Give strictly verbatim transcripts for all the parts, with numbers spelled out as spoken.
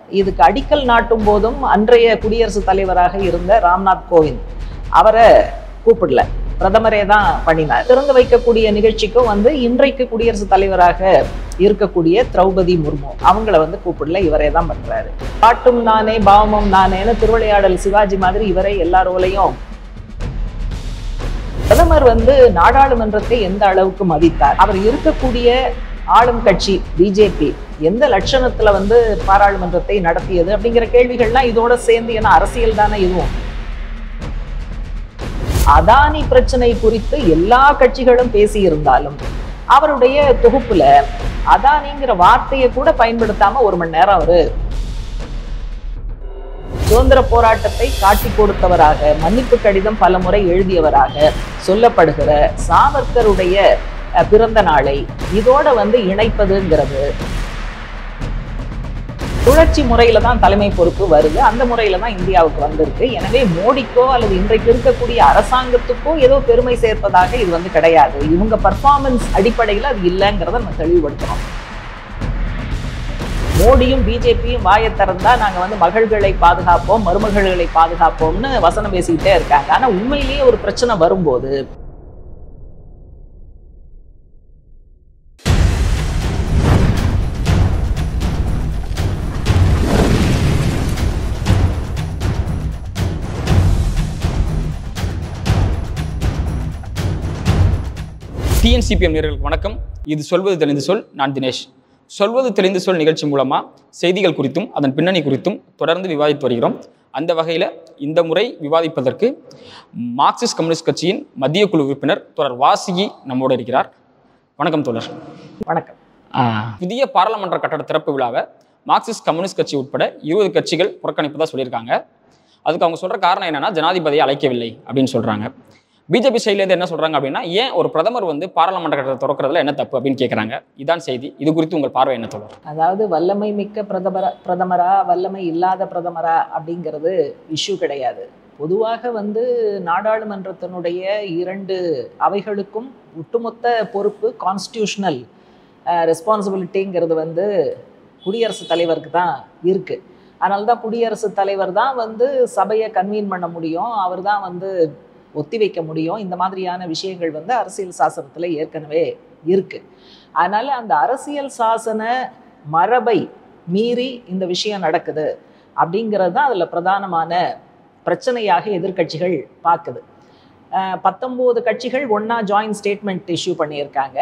இதுக்கு அடிக்கல் நாட்டும் போதும் அன்றைய குடியரசுத் தலைவராக இருந்த ராம்நாத் கோவிந்த் அவரை கூப்பிடல, பிரதமரே தான் பண்ணினார். திறந்து வைக்கக்கூடிய நிகழ்ச்சிக்கும் வந்து இன்றைக்கு குடியரசுத் தலைவராக இருக்கக்கூடிய திரௌபதி முர்மு அவங்கள வந்து கூப்பிடல, இவரே தான் பண்றாரு. பாட்டும் நானே பாவமும் நானேன்னு திருவிளையாடல் சிவாஜி மாதிரி இவரை எல்லா ரோலையும். பிரதமர் வந்து நாடாளுமன்றத்தை எந்த அளவுக்கு மதித்தார், அவர் இருக்கக்கூடிய ஆளும் கட்சி பிஜேபி எந்த லட்சணத்துல வந்து பாராளுமன்றத்தை நடத்தியது அப்படிங்கிற கேள்விகள்லாம் இதோட சேர்ந்து, ஏன்னா அரசியல் தானே இதுவும். அதானி பிரச்சனை குறித்து எல்லா கட்சிகளும் பேசி இருந்தாலும் அவருடைய தொகுப்புல அதானிங்கிற வார்த்தையை கூட பயன்படுத்தாம ஒரு மணி நேரம் அவரு சுதந்திர போராட்டத்தை காட்டி கொடுத்தவராக, மன்னிப்பு கடிதம் பல முறை எழுதியவராக சொல்லப்படுகிற சாவர்கருடைய பிறந்த நாளை இதோட வந்து இணைப்பதுங்கிறது சுழற்சி முறையில தான் தலைமை பொறுப்பு வருது. அந்த முறையில தான் இந்தியாவுக்கு வந்திருக்கு. எனவே மோடிக்கோ அல்லது இன்றைக்கு இருக்கக்கூடிய அரசாங்கத்துக்கோ ஏதோ பெருமை சேர்ப்பதாக இது வந்து கிடையாது. இவங்க பர்ஃபார்மன்ஸ் அடிப்படையில் அது இல்லைங்கிறத நம்ம தெளிவுபடுத்தணும். மோடியும் பிஜேபியும் வாயை திறந்தா நாங்க வந்து மகள்களை பாதுகாப்போம், மருமகள்களை பாதுகாப்போம்னு வசனம் பேசிக்கிட்டே இருக்காங்க. ஆனா உண்மையிலேயே ஒரு பிரச்சனை வரும்போது T N C P I M நேயர்களுக்கு வணக்கம். இது சொல்வது தெரிந்து சொல். நான் தினேஷ். சொல்வது தெரிந்து சொல் நிகழ்ச்சி மூலமா செய்திகள் குறித்தும் அதன் பின்னணி குறித்தும் தொடர்ந்து விவாதித்து வருகிறோம். அந்த வகையில் இந்த முறை விவாதிப்பதற்கு மார்க்சிஸ்ட் கம்யூனிஸ்ட் கட்சியின் மத்திய குழு உறுப்பினர் தொடர் வாசிகி நம்மோடு இருக்கிறார். வணக்கம் தோழர். வணக்கம். புதிய பாராளுமன்ற கட்டட திறப்பு விழாவை மார்க்சிஸ்ட் கம்யூனிஸ்ட் கட்சி உட்பட இருபது கட்சிகள் புறக்கணிப்பதாக சொல்லியிருக்காங்க. அதுக்கு அவங்க சொல்ற காரணம் என்னன்னா, ஜனாதிபதியை அழைக்கவில்லை அப்படின்னு சொல்றாங்க. பிஜேபி சைட்லேருந்து என்ன சொல்றாங்க அப்படின்னா, ஏன் ஒரு பிரதமர் வந்து பாராளுமன்ற கட்டத்தை திறக்கிறதுல என்ன தப்பு அப்படின்னு கேட்குறாங்க. இதான் செய்தி. இது குறித்து உங்கள் பார்வை என்ன தோழர்? அதாவது வல்லமை மிக்க பிரதமரா பிரதமரா வல்லமை இல்லாத பிரதமரா அப்படிங்கிறது இஷ்யூ கிடையாது. பொதுவாக வந்து நாடாளுமன்றத்தினுடைய இரண்டு அவைகளுக்கும் ஒட்டுமொத்த பொறுப்பு, கான்ஸ்டியூஷனல் ரெஸ்பான்சிபிலிட்டிங்கிறது வந்து குடியரசுத் தலைவருக்கு தான் இருக்கு. அதனால தான் குடியரசுத் தலைவர் தான் வந்து சபையை கன்வீன் பண்ண முடியும், அவர் தான் வந்து ஒத்தி வைக்க முடியும். இந்த மாதிரியான விஷயங்கள் வந்து அரசியல் சாசனத்தில் ஏற்கனவே இருக்கு. அதனால அந்த அரசியல் சாசன மரபை மீறி இந்த விஷயம் நடக்குது அப்படிங்கிறது தான் அதில் பிரதானமான பிரச்சனையாக எதிர்கட்சிகள் பார்க்குது. பத்தொம்போது கட்சிகள் ஒன்னா ஜாயின்ட் ஸ்டேட்மெண்ட் இஷ்யூ பண்ணியிருக்காங்க.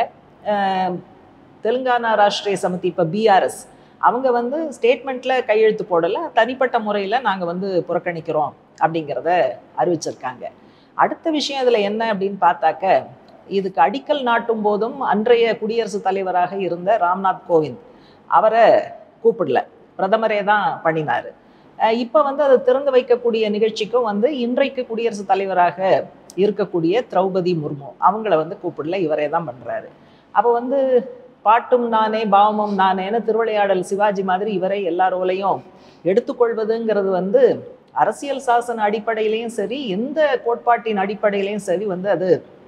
தெலுங்கானா ராஷ்ட்ரிய சமிதி, இப்போ பிஆர்எஸ், அவங்க வந்து ஸ்டேட்மெண்ட்ல கையெழுத்து போடலை, தனிப்பட்ட முறையில் நாங்கள் வந்து புறக்கணிக்கிறோம் அப்படிங்கிறத அறிவிச்சிருக்காங்க. அடுத்த விஷயம் இதில் என்ன அப்படின்னு பார்த்தாக்க, இதுக்கு அடிக்கல் நாட்டும் போதும் அன்றைய குடியரசுத் தலைவராக இருந்த ராம்நாத் கோவிந்த் அவரை கூப்பிடல, பிரதமரே தான் பண்ணினார். இப்போ வந்து அதை திறந்து வைக்கக்கூடிய நிகழ்ச்சிக்கும் வந்து இன்றைக்கு குடியரசுத் தலைவராக இருக்கக்கூடிய திரௌபதி முர்மு அவங்கள வந்து கூப்பிடல, இவரே தான் பண்ணுறாரு. அப்போ வந்து பாட்டும் நானே பாவமும் நானேன்னு திருவிளையாடல் சிவாஜி மாதிரி இவரை எல்லா ரோலையும் எடுத்துக்கொள்வதுங்கிறது வந்து அரசியல் சாசன அடிப்படையிலையும் சரி, எந்த கோட்பாட்டின் அடிப்படையிலையும் சரி வந்து அது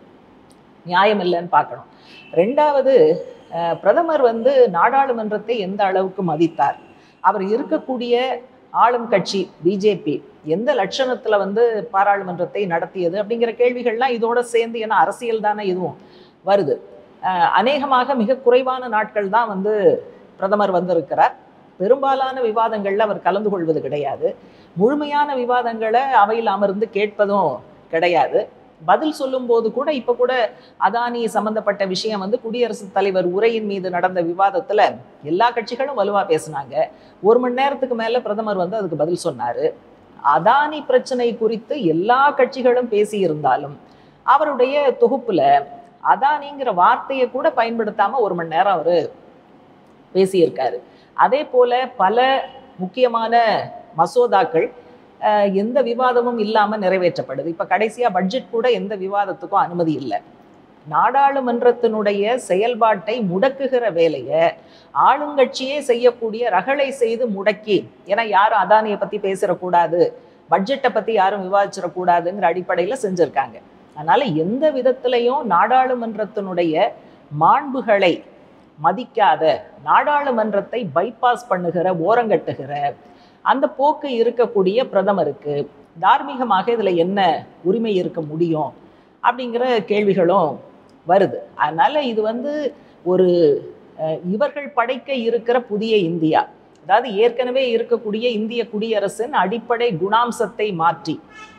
நியாயம் இல்லைன்னு பார்க்கணும். ரெண்டாவது, பிரதமர் வந்து நாடாளுமன்றத்தை எந்த அளவுக்கு மதித்தார், அவர் இருக்கக்கூடிய ஆளும் கட்சி பிஜேபி எந்த லட்சணத்துல வந்து பாராளுமன்றத்தை நடத்தியது அப்படிங்கிற கேள்விகள்லாம் இதோட சேர்ந்து, ஏன்னா அரசியல் தானே இதுவும் வருது. அநேகமாக மிக குறைவான நாட்கள் தான் வந்து பிரதமர் வந்திருக்கிறார். பெரும்பாலான விவாதங்கள்ல அவர் கலந்து கொள்வது கிடையாது. முழுமையான விவாதங்களை அவையில் அமர்ந்து கேட்பதும் கிடையாது. பதில் சொல்லும் போது கூட இப்ப கூட அதானி சம்பந்தப்பட்ட விஷயம் வந்து குடியரசுத் தலைவர் உரையின் மீது நடந்த விவாதத்துல எல்லா கட்சிகளும் வலுவா பேசினாங்க. ஒரு மணி நேரத்துக்கு மேல பிரதமர் வந்து அதுக்கு பதில் சொன்னாரு. அதானி பிரச்சனை குறித்து எல்லா கட்சிகளும் பேசி இருந்தாலும் அவருடைய தொகுப்புல அதானிங்கிற வார்த்தையை கூட பயன்படுத்தாம ஒரு மணி நேரம் அவரு பேசியிருக்காரு. அதே போல பல முக்கியமான மசோதாக்கள் எந்த விவாதமும் இல்லாம நிறைவேற்றப்படுது. இப்ப கடைசியா பட்ஜெட் கூட எந்த விவாதத்துக்கும் அனுமதி இல்லை. நாடாளுமன்றத்தினுடைய செயல்பாட்டை முடக்குகிற வேலையை ஆளுங்கட்சியே செய்யக்கூடிய ரகளை செய்து முடக்கி, ஏன்னா யாரும் அதானியை பத்தி பேசிடக்கூடாது, பட்ஜெட்டை பத்தி யாரும் விவாதிச்சிடக்கூடாதுங்கிற அடிப்படையில செஞ்சிருக்காங்க. அதனால எந்த விதத்திலையும் நாடாளுமன்றத்தினுடைய மாண்புகளை மதிக்காத, நாடாளுமன்றத்தை பைபாஸ் பண்ணுகிற, ஓரங்கட்டுகிற அந்த போக்கு இருக்கக்கூடிய பிரதமருக்கு தார்மீகமாக இதில் என்ன உரிமை இருக்க முடியும் அப்படிங்கிற கேள்விகளும் வருது. அதனால் இது வந்து ஒரு இவர்கள் படைக்க இருக்கிற புதிய இந்தியா, அதாவது ஏற்கனவே இருக்கக்கூடிய இந்திய குடியரசின் அடிப்படை குணாம்சத்தை மாற்றி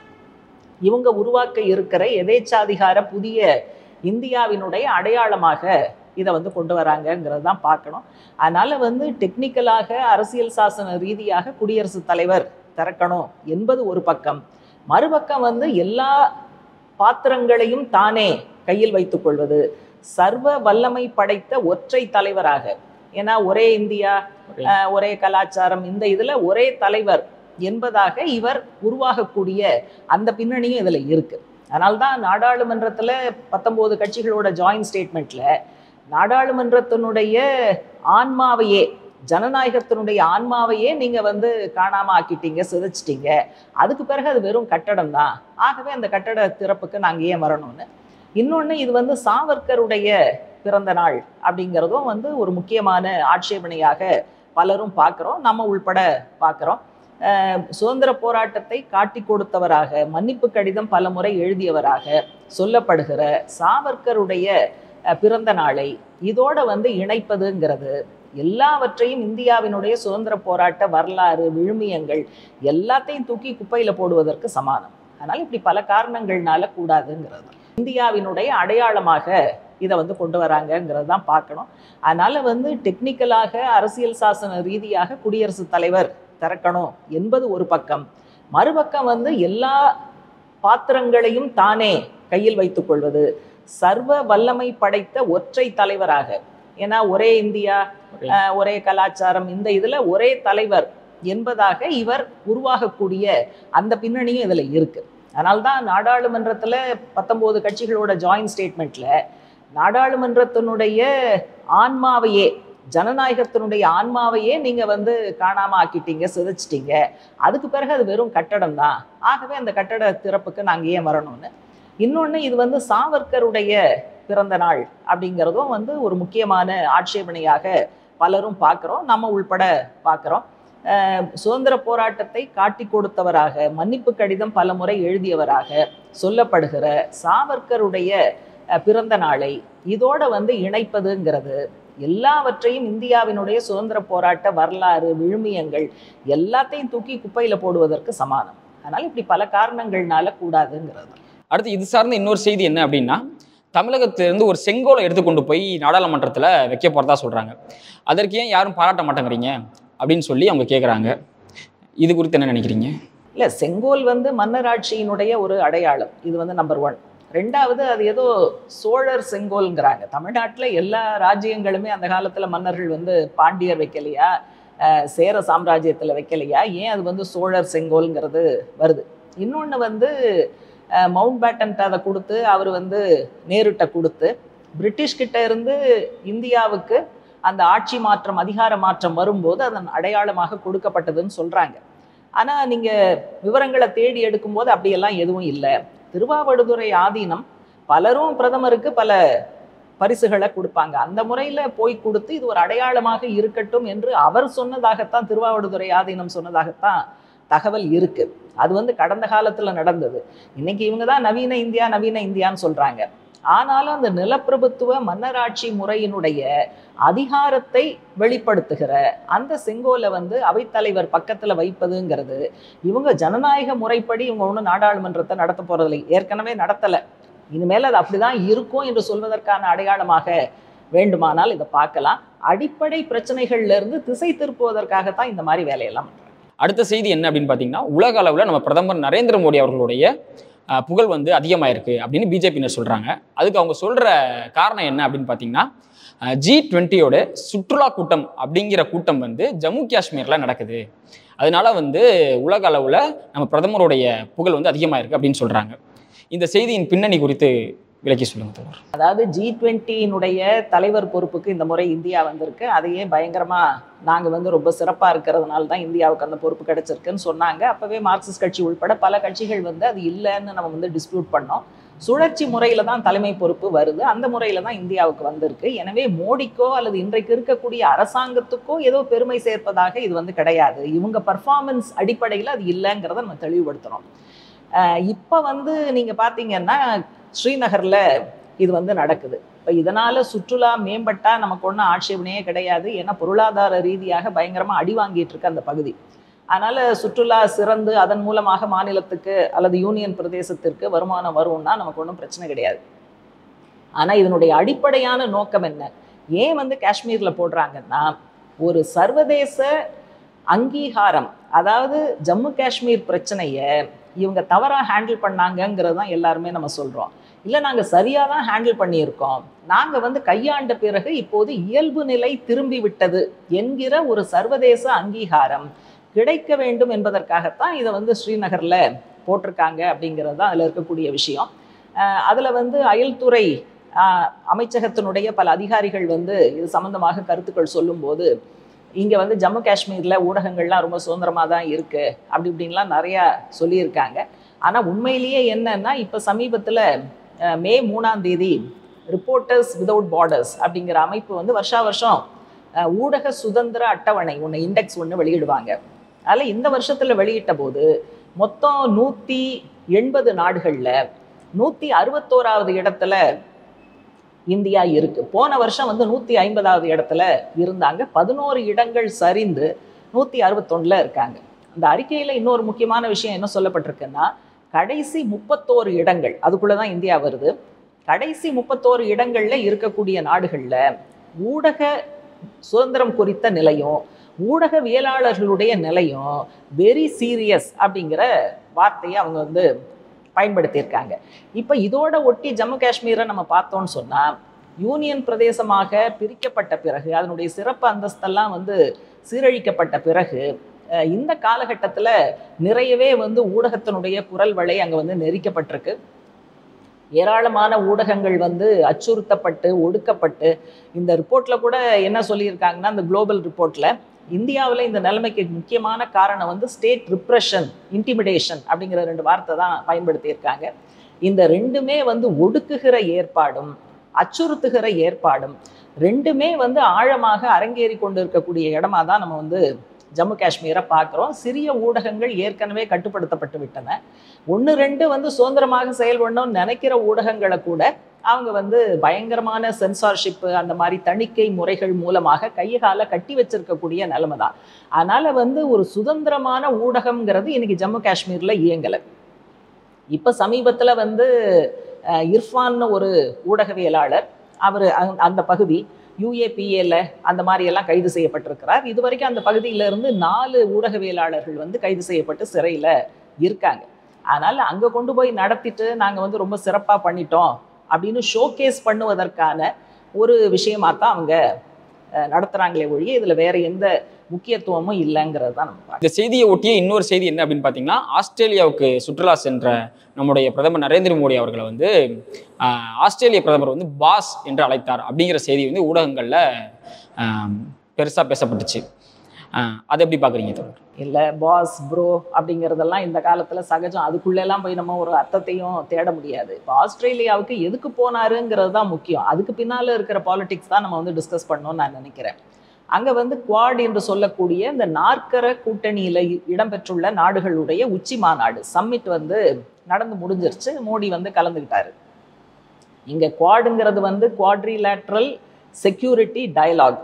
இவங்க உருவாக்க இருக்கிற எதேச்சாதிகார புதிய இந்தியாவினுடைய அடையாளமாக இதை வந்து கொண்டு வராங்கங்கிறது தான் பார்க்கணும். அதனால் வந்து டெக்னிக்கலாக அரசியல் சாசன ரீதியாக குடியரசுத் தலைவர் திறக்கணும் என்பது ஒரு பக்கம். மறுபக்கம் வந்து எல்லா பாத்திரங்களையும் தானே கையில் வைத்துக் கொள்வது, சர்வ வல்லமை படைத்த ஒற்றை தலைவராக, ஏன்னா ஒரே இந்தியா, ஒரே கலாச்சாரம், இந்த இதில் ஒரே தலைவர் என்பதாக இவர் உருவாகக்கூடிய அந்த பின்னணியும் இதில் இருக்குது. அதனால்தான் நாடாளுமன்றத்தில் பத்தொம்போது கட்சிகளோட ஜாயின்ட் ஸ்டேட்மெண்ட்டில் நாடாளுமன்றத்தினுடைய ஆன்மாவையே, ஜனநாயகத்தினுடைய ஆன்மாவையே நீங்கள் வந்து காணாமல் ஆக்கிட்டீங்க, சிதைச்சிட்டீங்க, அதுக்கு பிறகு அது வெறும் கட்டடம் தான், ஆகவே அந்த கட்டட திறப்புக்கு நாங்கள் ஏன் வரணும்னு. இன்னொன்று, இது வந்து சாவர்கருடைய பிறந்த நாள் அப்படிங்கிறதும் வந்து ஒரு முக்கியமான ஆட்சேபனையாக பலரும் பார்க்குறோம், நம்ம உள்பட பார்க்குறோம். சுதந்திர போராட்டத்தை காட்டி கொடுத்தவராக, மன்னிப்பு கடிதம் பல முறை எழுதியவராக சொல்லப்படுகிற சாவர்கருடைய பிறந்த நாளை இதோட வந்து இணைப்பதுங்கிறது எல்லாவற்றையும் இந்தியாவினுடைய சுதந்திர போராட்ட வரலாறு, விழுமியங்கள் எல்லாத்தையும் தூக்கி குப்பையில் போடுவதற்கு சமானம். அதனால் இப்படி பல காரணங்கள்னால கூடாதுங்கிறது. இந்தியாவினுடைய அடையாளமாக இதை வந்து கொண்டு வராங்கங்கிறது தான் பார்க்கணும். அதனால் வந்து டெக்னிக்கலாக அரசியல் சாசன ரீதியாக குடியரசுத் தலைவர் திறக்கணும் என்பது ஒரு பக்கம். மறுபக்கம் வந்து எல்லா பாத்திரங்களையும் தானே கையில் வைத்துக் கொள்வது, சர்வ வல்லமை படைத்த ஒற்றை தலைவராக, ஏன்னா ஒரே இந்தியா, ஒரே கலாச்சாரம், இந்த இதில் ஒரே தலைவர் என்பதாக இவர் உருவாகக்கூடிய அந்த பின்னணியும் இதில் இருக்குது. அதனால்தான் நாடாளுமன்றத்தில் பத்தொம்போது கட்சிகளோட ஜாயின்ட் ஸ்டேட்மெண்ட்டில் நாடாளுமன்றத்தினுடைய ஆன்மாவையே, ஜனநாயகத்தினுடைய ஆன்மாவையே நீங்கள் வந்து காணாமல் ஆக்கிட்டீங்க, சிதைச்சிட்டீங்க, அதுக்கு பிறகு அது வெறும் கட்டடம் தான், ஆகவே அந்த கட்டட திறப்புக்கு நாங்கள் ஏன் வரணும்னு. இன்னொன்று, இது வந்து சாவர்கருடைய பிறந்த நாள் அப்படிங்கிறதும் வந்து ஒரு முக்கியமான ஆட்சேபனையாக பலரும் பார்க்குறோம், நம்ம உள்பட பார்க்குறோம். சுதந்திர போராட்டத்தை காட்டி கொடுத்தவராக, மன்னிப்பு கடிதம் பல முறை எழுதியவராக சொல்லப்படுகிற சாவர்கருடைய பிறந்த நாளை இதோட வந்து இணைப்பதுங்கிறது எல்லாவற்றையும் இந்தியாவினுடைய சுதந்திர போராட்ட வரலாறு, விழுமியங்கள் எல்லாத்தையும் தூக்கி குப்பையில் போடுவதற்கு சமானம். அதனால் இப்படி பல காரணங்கள்னால கூடாதுங்கிறது. அடுத்து இது சார்ந்த இன்னொரு செய்தி என்ன அப்படின்னா, தமிழகத்திலிருந்து ஒரு செங்கோலை எடுத்துக்கொண்டு போய் நாடாளுமன்றத்தில் வைக்க போகிறதா சொல்கிறாங்க. அதற்கு ஏன் யாரும் பாராட்ட மாட்டேங்கிறீங்க அப்படின்னு சொல்லி அவங்க கேட்குறாங்க. இது குறித்து என்ன நினைக்கிறீங்க? இல்லை, செங்கோல் வந்து மன்னராட்சியினுடைய ஒரு அடையாளம், இது வந்து நம்பர் ஒன். ரெண்டாவது, அது ஏதோ சோழர் செங்கோல்ங்கிறாங்க. தமிழ்நாட்டில் எல்லா ராஜ்யங்களுமே அந்த காலத்தில் மன்னர்கள் வந்து பாண்டியர் வைக்கலையா, சேர சாம்ராஜ்யத்தில் வைக்கலையா, ஏன் அது வந்து சோழர் செங்கோல்ங்கிறது வருது. இன்னொன்று வந்து மவுண்ட் பேட்டன்ட்ட அதை கொடுத்து, அவர் வந்து நேருட்ட கொடுத்து, பிரிட்டிஷ்கிட்ட இருந்து இந்தியாவுக்கு அந்த ஆட்சி மாற்றம், அதிகார மாற்றம் வரும்போது அதன் அடையாளமாக கொடுக்கப்பட்டதுன்னு சொல்கிறாங்க. ஆனால் நீங்கள் விவரங்களை தேடி எடுக்கும்போது அப்படியெல்லாம் எதுவும் இல்லை. திருவாவடுதுறை ஆதீனம் பலரும் பிரதமருக்கு பல பரிசுகளை கொடுப்பாங்க, அந்த முறையில் போய் கொடுத்து இது ஒரு அடையாளமாக இருக்கட்டும் என்று அவர் சொன்னதாகத்தான், திருவாவடுதுறை ஆதீனம் சொன்னதாகத்தான் தகவல் இருக்கு. அது வந்து கடந்த காலத்துல நடந்தது. இன்னைக்கு இவங்க தான் நவீன இந்தியா நவீன இந்தியான்னு சொல்றாங்க. ஆனாலும் அந்த நிலப்பிரபுத்துவ மன்னராட்சி முறையினுடைய அதிகாரத்தை வெளிப்படுத்துகிற அந்த செங்கோலை வந்து அவைத்தலைவர் பக்கத்துல வைப்பதுங்கிறது, இவங்க ஜனநாயக முறைப்படி இவங்க ஒன்றும் நாடாளுமன்றத்தை நடத்த போறதில்லை, ஏற்கனவே நடத்தலை, இனிமேல் அது அப்படிதான் இருக்கும் என்று சொல்வதற்கான அடையாளமாக வேண்டுமானால் இதை பார்க்கலாம். அடிப்படை பிரச்சனைகள்ல இருந்து திசை திருப்புவதற்காகத்தான் இந்த மாதிரி வேலையெல்லாம் பண்றாங்க. அடுத்த செய்தி என்ன அப்படின்னு பார்த்தீங்கன்னா, உலக அளவில் நம்ம பிரதமர் நரேந்திர மோடி அவர்களுடைய புகழ் வந்து அதிகமாயிருக்கு அப்படின்னு பிஜேபியினர் சொல்கிறாங்க. அதுக்கு அவங்க சொல்கிற காரணம் என்ன அப்படின்னு பார்த்தீங்கன்னா, ஜி டுவெண்ட்டியோட சுற்றுலா கூட்டம் அப்படிங்கிற கூட்டம் வந்து ஜம்மு காஷ்மீரில் நடக்குது, அதனால வந்து உலக அளவில் நம்ம பிரதமருடைய புகழ் வந்து அதிகமாயிருக்கு அப்படின்னு சொல்கிறாங்க. இந்த செய்தியின் பின்னணி குறித்து விளக்கி சொல்லுங்க தோழர். அதாவது ஜி டுவெண்ட்டியினுடைய தலைவர் பொறுப்புக்கு இந்த முறை இந்தியா வந்திருக்கு, அதையே பயங்கரமாக நாங்கள் வந்து ரொம்ப சிறப்பாக இருக்கிறதுனால தான் இந்தியாவுக்கு அந்த பொறுப்பு கிடைச்சிருக்குன்னு சொன்னாங்க. அப்போவே மார்க்சிஸ்ட் கட்சி உள்பட பல கட்சிகள் வந்து அது இல்லைன்னு நம்ம வந்து டிஸ்பியூட் பண்ணோம். சுழற்சி முறையில தான் தலைமை பொறுப்பு வருது. அந்த முறையில தான் இந்தியாவுக்கு வந்திருக்கு. எனவே மோடிக்கோ அல்லது இன்றைக்கு இருக்கக்கூடிய அரசாங்கத்துக்கோ ஏதோ பெருமை சேர்ப்பதாக இது வந்து கிடையாது. இவங்க பர்ஃபார்மன்ஸ் அடிப்படையில் அது இல்லைங்கிறத நம்ம தெளிவுபடுத்துறோம். இப்போ வந்து நீங்க பார்த்தீங்கன்னா ஸ்ரீநகர்ல இது வந்து நடக்குது. இப்போ இதனால சுற்றுலா மேம்பட்டா நமக்கு ஒன்றும் ஆட்சேபனையே கிடையாது. ஏன்னா பொருளாதார ரீதியாக பயங்கரமா அடி வாங்கிட்டு இருக்கு அந்த பகுதி. அதனால சுற்றுலா சிறந்து அதன் மூலமாக மாநிலத்துக்கு அல்லது யூனியன் பிரதேசத்திற்கு வருமானம் வரும்னா நமக்கு ஒன்றும் பிரச்சனை கிடையாது. ஆனா இதனுடைய அடிப்படையான நோக்கம் என்ன? ஏன் வந்து காஷ்மீர்ல போடுறாங்கன்னா, ஒரு சர்வதேச அங்கீகாரம், அதாவது ஜம்மு காஷ்மீர் பிரச்சனைய இவங்க தவறா ஹேண்டில் பண்ணாங்கங்கிறது தான் எல்லாருமே நம்ம சொல்றோம். இல்லை நாங்கள் சரியாக தான் ஹேண்டில் பண்ணியிருக்கோம், நாங்கள் வந்து கையாண்ட பிறகு இப்போது இயல்பு நிலை திரும்பி விட்டது என்கிற ஒரு சர்வதேச அங்கீகாரம் கிடைக்க வேண்டும் என்பதற்காகத்தான் இதை வந்து ஸ்ரீநகரில் போட்டிருக்காங்க அப்படிங்கிறது தான் அதில் இருக்கக்கூடிய விஷயம். அதில் வந்து அயல்துறை அமைச்சகத்தினுடைய பல அதிகாரிகள் வந்து இது சம்பந்தமாக கருத்துக்கள் சொல்லும்போது, இங்கே வந்து ஜம்மு காஷ்மீரில் ஊடகங்கள்லாம் ரொம்ப சுதந்திரமாக தான் இருக்குது அப்படி இப்படின்லாம் நிறையா சொல்லியிருக்காங்க. ஆனால் உண்மையிலேயே என்னன்னா, இப்போ சமீபத்தில் மே மூணாம் தேதி ரிப்போர்ட்டர்ஸ் விதவுட் பார்டர்ஸ் அப்படிங்கிற அமைப்பு வந்து வருஷா வருஷம் ஊடக சுதந்திர அட்டவணை ஒன்று இண்டெக்ஸ் ஒன்று வெளியிடுவாங்க. அதில் இந்த வருஷத்தில் வெளியிட்ட போது மொத்தம் நூற்றி எண்பது நாடுகளில் நூற்றி அறுபத்தோராவது இடத்துல இந்தியா இருக்கு. போன வருஷம் வந்து நூற்றி ஐம்பதாவது இடத்துல இருந்தாங்க. பதினோரு இடங்கள் சரிந்து நூற்றி அறுபத்தொன்னுல இருக்காங்க. அந்த அறிக்கையில் இன்னொரு முக்கியமான விஷயம் என்ன சொல்லப்பட்டிருக்குன்னா, கடைசி முப்பத்தோரு இடங்கள் அதுக்குள்ளதான் இந்தியா வருது. கடைசி முப்பத்தோரு இடங்கள்ல இருக்கக்கூடிய நாடுகள்ல ஊடக சுதந்திரம் குறித்த நிலையும் ஊடகவியலாளர்களுடைய நிலையும் வெரி சீரியஸ் அப்படிங்கிற வார்த்தையை அவங்க வந்து பயன்படுத்தியிருக்காங்க. இப்போ இதோட ஒட்டி ஜம்மு காஷ்மீரை நம்ம பார்த்தோம்னு சொன்னால், யூனியன் பிரதேசமாக பிரிக்கப்பட்ட பிறகு அதனுடைய சிறப்பு அந்தஸ்தெல்லாம் வந்து சீரழிக்கப்பட்ட பிறகு இந்த காலகட்டத்தில் நிறையவே வந்து ஊடகத்தினுடைய குரல் வலை அங்கே வந்து நெரிக்கப்பட்டிருக்கு. ஏராளமான ஊடகங்கள் வந்து அச்சுறுத்தப்பட்டு ஒடுக்கப்பட்டு, இந்த ரிப்போர்ட்டில் கூட என்ன சொல்லியிருக்காங்கன்னா, இந்த குளோபல் ரிப்போர்ட்டில் இந்தியாவில் இந்த நிலைமைக்கு முக்கியமான காரணம் வந்து ஸ்டேட் ரிப்ரெஷன், இன்டிமிடேஷன் அப்படிங்கிற ரெண்டு வார்த்தை தான் பயன்படுத்தியிருக்காங்க. இந்த ரெண்டுமே வந்து ஒடுக்குகிற ஏற்பாடும் அச்சுறுத்துகிற ஏற்பாடும் ரெண்டுமே வந்து ஆழமாக அரங்கேறி கொண்டு இருக்கக்கூடிய இடமா தான் நம்ம வந்து ஜம்மு காஷ்மீரை பார்க்குறோம். சிறிய ஊடகங்கள் ஏற்கனவே கட்டுப்படுத்தப்பட்டு விட்டன. ஒன்று ரெண்டு வந்து சுதந்திரமாக செயல்படணும்னு நினைக்கிற ஊடகங்களை கூட அவங்க வந்து பயங்கரமான சென்சார்ஷிப்பு அந்த மாதிரி தணிக்கை முறைகள் மூலமாக கையை கால கட்டி வச்சிருக்கக்கூடிய நிலைமை தான். அதனால வந்து ஒரு சுதந்திரமான ஊடகம்ங்கிறது இன்னைக்கு ஜம்மு காஷ்மீர்ல இயங்கலை. இப்போ சமீபத்தில் வந்து இர்ஃபான்னு ஒரு ஊடகவியலாளர், அவர் அந்த பகுதி யூஏபிஏல அந்த மாதிரி எல்லாம் கைது செய்யப்பட்டிருக்கிறார். இது வரைக்கும் அந்த பகுதியிலிருந்து நாலு ஊடகவியலாளர்கள் வந்து கைது செய்யப்பட்டு சிறையில் இருக்காங்க. அதனால் அங்கே கொண்டு போய் நடத்திட்டு நாங்கள் வந்து ரொம்ப சிறப்பாக பண்ணிட்டோம் அப்படின்னு ஷோகேஸ் பண்ணுவதற்கான ஒரு விஷயமா தான் அவங்க நடத்துகிறாங்களே ஒழிய இதில் வேற எந்த முக்கியத்துவமும் இல்லைங்கிறது தான் நம்ம. இந்த செய்தியை ஒட்டிய இன்னொரு செய்தி என்ன அப்படின்னு பார்த்தீங்கன்னா, ஆஸ்திரேலியாவுக்கு சுற்றுலா சென்ற நம்முடைய பிரதமர் நரேந்திர மோடி அவர்களை வந்து ஆஸ்திரேலிய பிரதமர் வந்து பாஸ் என்று அழைத்தார் அப்படிங்கிற செய்தி வந்து ஊடகங்களில் பெருசாக பேசப்பட்டுச்சு. அதை எப்படி பார்க்குறீங்க? இல்லை, பாஸ் ப்ரோ அப்படிங்கிறதெல்லாம் இந்த காலத்தில் சகஜம். அதுக்குள்ளெல்லாம் போய் நம்ம ஒரு அர்த்தத்தையும் தேட முடியாது. இப்போ ஆஸ்திரேலியாவுக்கு எதுக்கு போனாருங்கிறது தான் முக்கியம். அதுக்கு பின்னால் இருக்கிற பாலிடிக்ஸ் தான் நம்ம வந்து டிஸ்கஸ் பண்ணணும்னு நான் நினைக்கிறேன். அங்கே வந்து குவாட் என்று சொல்லக்கூடிய இந்த நாற்கர கூட்டணியில் இடம்பெற்றுள்ள நாடுகளுடைய உச்சி மாநாடு சம்மிட் வந்து நடந்து முடிஞ்சிருச்சு. மோடி வந்து கலந்துக்கிட்டாரு. இங்கே குவாடுங்கிறது வந்து குவாட்ரிலேட்ரல் செக்யூரிட்டி டயலாக்.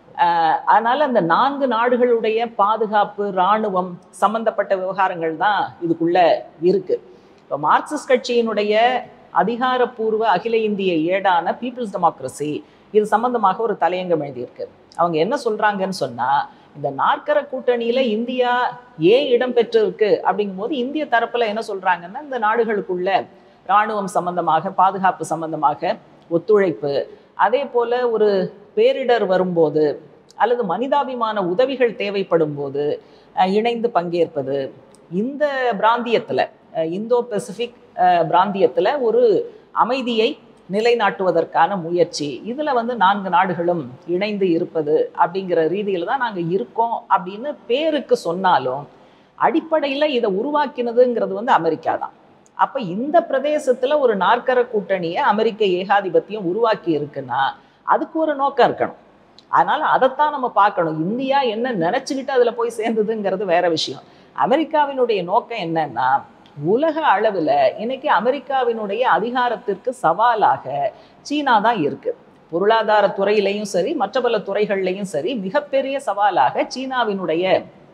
அதனால் அந்த நான்கு நாடுகளுடைய பாதுகாப்பு, இராணுவம் சம்பந்தப்பட்ட விவகாரங்கள் தான் இதுக்குள்ளே இருக்குது. இப்போ மார்க்சிஸ்ட் கட்சியினுடைய அதிகாரப்பூர்வ அகில இந்திய ஏடான பீப்புள்ஸ் டெமோக்ரஸி இது சம்பந்தமாக ஒரு தலையங்கம் எழுதியிருக்கு. அவங்க என்ன சொல்கிறாங்கன்னு சொன்னால், இந்த நாற்கர கூட்டணியில் இந்தியா ஏன் இடம்பெற்று இருக்கு அப்படிங்கும் போது இந்திய தரப்பில் என்ன சொல்கிறாங்கன்னா, இந்த நாடுகளுக்குள்ள இராணுவம் சம்பந்தமாக, பாதுகாப்பு சம்பந்தமாக ஒத்துழைப்பு, அதே போல் ஒரு பேரிடர் வரும்போது அல்லது மனிதாபிமான உதவிகள் தேவைப்படும் போது இணைந்து பங்கேற்பது, இந்த பிராந்தியத்தில் இந்தோ பசிபிக் பிராந்தியத்தில் ஒரு அமைதியை நிலைநாட்டுவதற்கான முயற்சி, இதில் வந்து நான்கு நாடுகளும் இணைந்து இருப்பது அப்படிங்கிற ரீதியில் தான் நாங்கள் இருக்கோம் அப்படின்னு பேருக்கு சொன்னாலும் அடிப்படையில் இதை உருவாக்கினதுங்கிறது வந்து அமெரிக்கா தான். அப்ப இந்த பிரதேசத்துல ஒரு நாற்கர கூட்டணியை அமெரிக்க ஏகாதிபத்தியம் உருவாக்கி இருக்குன்னா அதுக்கு ஒரு நோக்கம் இருக்கணும். அதனால அதைத்தான் நம்ம பார்க்கணும். இந்தியா என்ன நினைச்சுக்கிட்டு அதுல போய் சேர்ந்ததுங்கிறது வேற விஷயம். அமெரிக்காவினுடைய நோக்கம் என்னன்னா, உலக அளவுல இன்னைக்கு அமெரிக்காவினுடைய அதிகாரத்திற்கு சவாலாக சீனா தான் இருக்கு. பொருளாதார துறையிலையும் சரி, மற்ற பல துறைகள்லையும் சரி, மிகப்பெரிய சவாலாக சீனாவினுடைய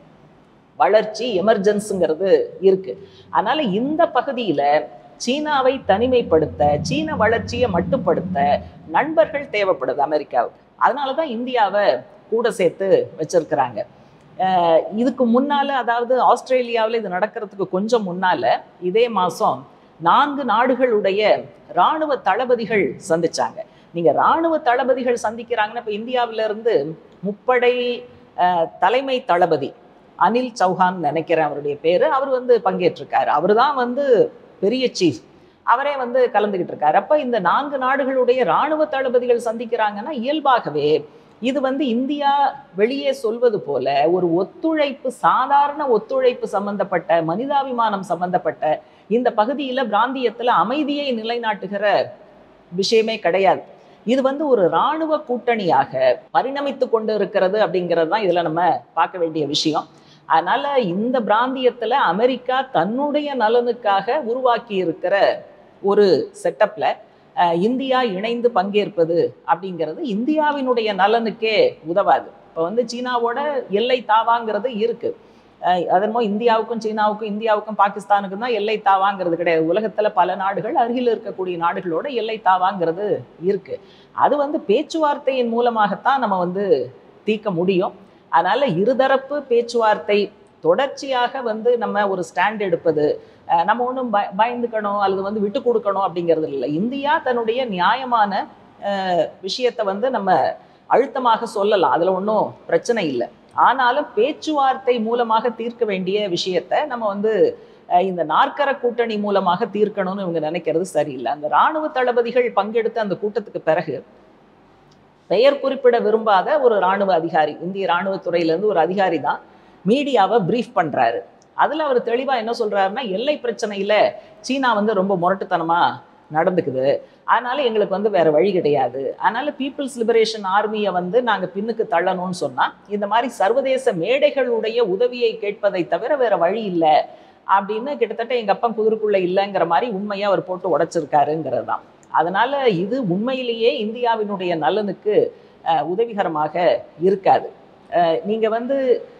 வளர்ச்சி எமர்ஜென்ஸுங்கிறது இருக்கு. அதனால இந்த பகுதியில சீனாவை தனிமைப்படுத்த, சீன வளர்ச்சியை மட்டுப்படுத்த நண்பர்கள் தேவைப்படுது அமெரிக்காவுக்கு. அதனாலதான் இந்தியாவை கூட சேர்த்து வச்சிருக்கிறாங்க. அஹ் இதுக்கு முன்னால, அதாவது ஆஸ்திரேலியாவில் இது நடக்கிறதுக்கு கொஞ்சம் முன்னால, இதே மாசம் நான்கு நாடுகளுடைய இராணுவ தளபதிகள் சந்திச்சாங்க. நீங்க இராணுவ தளபதிகள் சந்திக்கிறாங்கன்னா, இப்ப இந்தியாவில இருந்து முப்படை அஹ் தலைமை தளபதி அனில் சௌஹான் நினைக்கிறேன் அவருடைய பேரு, அவர் வந்து பங்கேற்றிருக்காரு. அவர் தான் வந்து பெரிய சீஃப், அவரே வந்து கலந்துகிட்டு இருக்காரு. அப்ப இந்த நான்கு நாடுகளுடைய இராணுவ தளபதிகள் சந்திக்கிறாங்கன்னா இயல்பாகவே இது வந்து இந்தியா வெளியே சொல்வது போல ஒரு ஒத்துழைப்பு, சாதாரண ஒத்துழைப்பு சம்பந்தப்பட்ட, மனிதாபிமானம் சம்பந்தப்பட்ட, இந்த பகுதியில பிராந்தியத்துல அமைதியை நிலைநாட்டுகிற விஷயமே கிடையாது. இது வந்து ஒரு இராணுவ கூட்டணியாக பரிணமித்து கொண்டு இருக்கிறது அப்படிங்கிறது தான் இதுல நம்ம பார்க்க வேண்டிய விஷயம். அதனால இந்த பிராந்தியத்துல அமெரிக்கா தன்னுடைய நலனுக்காக உருவாக்கி இருக்கிற ஒரு செட்டப்ல இந்தியா இணைந்து பங்கேற்பது அப்படிங்கிறது இந்தியாவினுடைய நலனுக்கே உதவாது. இப்போ வந்து சீனாவோட எல்லை தாவாங்கிறது இருக்கு. அதனமோ இந்தியாவுக்கும் சீனாவுக்கும், இந்தியாவுக்கும் பாகிஸ்தானுக்கும் தான் எல்லை தாவாங்கிறது கிடையாது. உலகத்துல பல நாடுகள், அருகில் இருக்கக்கூடிய நாடுகளோட எல்லை தாவாங்கிறது இருக்கு. அது வந்து பேச்சுவார்த்தையின் மூலமாகத்தான் நம்ம வந்து தீர்க்க முடியும். அதனால இருதரப்பு பேச்சுவார்த்தை தொடர்ச்சியாக வந்து நம்ம ஒரு ஸ்டாண்ட் எடுப்பது, நம்ம ஒன்றும் பய பயந்துக்கணும் அல்லது வந்து விட்டு கொடுக்கணும் அப்படிங்கிறது இல்லை. இந்தியா தன்னுடைய நியாயமான விஷயத்தை வந்து நம்ம அழுத்தமாக சொல்லலாம், அதுல ஒன்றும் பிரச்சனை இல்லை. ஆனாலும் பேச்சுவார்த்தை மூலமாக தீர்க்க வேண்டிய விஷயத்த நம்ம வந்து இந்த நாற்கர கூட்டணி மூலமாக தீர்க்கணும்னு இவங்க நினைக்கிறது சரியில்லை. அந்த இராணுவ தளபதிகள் பங்கெடுத்த அந்த கூட்டத்துக்கு பிறகு பெயர் குறிப்பிட விரும்பாத ஒரு இராணுவ அதிகாரி, இந்திய இராணுவத்துறையிலேருந்து ஒரு அதிகாரி தான் மீடியாவை பிரீஃப் பண்றாரு. அதுல அவர் தெளிவா என்ன சொல்றாருன்னா, எல்லை பிரச்சனையில சீனா வந்து ரொம்ப முரட்டுத்தனமா நடந்துக்குது, அதனால எங்களுக்கு வந்து வேற வழி கிடையாது. அதனால பீப்புள்ஸ் லிபரேஷன் ஆர்மியை வந்து நாங்க பின்னுக்கு தள்ளணும்னு சொன்னா இந்த மாதிரி சர்வதேச மேடைகளுடைய உதவியை கேட்பதை தவிர வேற வழி இல்லை அப்படின்னு கிட்டத்தட்ட எங்க அப்பா குதிரைக்குள்ள இல்லைங்கிற மாதிரி உண்மையை அவர் போட்டு உடைச்சிருக்காருங்கிறது தான். அதனால இது உண்மையிலேயே இந்தியாவினுடைய நலனுக்கு உதவிகரமாக இருக்காது. நீங்க வந்து